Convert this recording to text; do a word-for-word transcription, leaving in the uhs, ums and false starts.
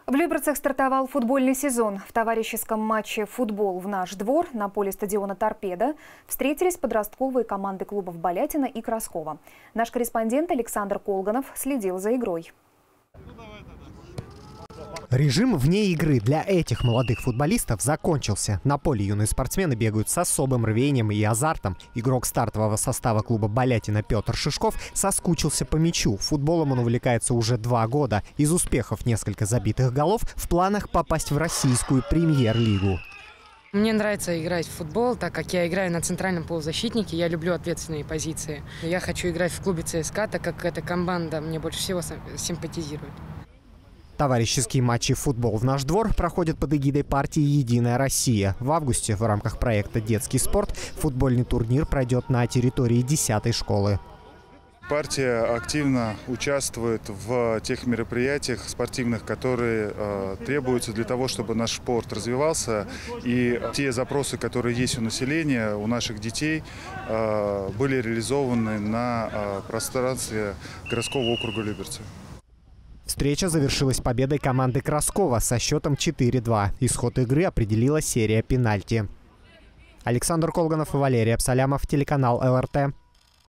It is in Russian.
В Люберцах стартовал футбольный сезон. В товарищеском матче «Футбол в наш двор» на поле стадиона «Торпедо» встретились подростковые команды клубов Балятина и Краскова. Наш корреспондент Александр Колганов следил за игрой. Режим вне игры для этих молодых футболистов закончился. На поле юные спортсмены бегают с особым рвением и азартом. Игрок стартового состава клуба Балятина Петр Шишков соскучился по мячу. Футболом он увлекается уже два года. Из успехов несколько забитых голов, в планах попасть в российскую премьер-лигу. Мне нравится играть в футбол, так как я играю на центральном полузащитнике, я люблю ответственные позиции. Я хочу играть в клубе ЦСКА, так как эта команда мне больше всего симпатизирует. Товарищеские матчи «Футбол в наш двор» проходят под эгидой партии «Единая Россия». В августе в рамках проекта «Детский спорт» футбольный турнир пройдет на территории десятой школы. Партия активно участвует в тех мероприятиях спортивных, которые э, требуются для того, чтобы наш спорт развивался. И те запросы, которые есть у населения, у наших детей, э, были реализованы на э, пространстве городского округа Люберцы. Встреча завершилась победой команды Краскова со счетом четыре-два. Исход игры определила серия пенальти. Александр Колганов и Валерий Абсалямов, телеканал эл эр тэ.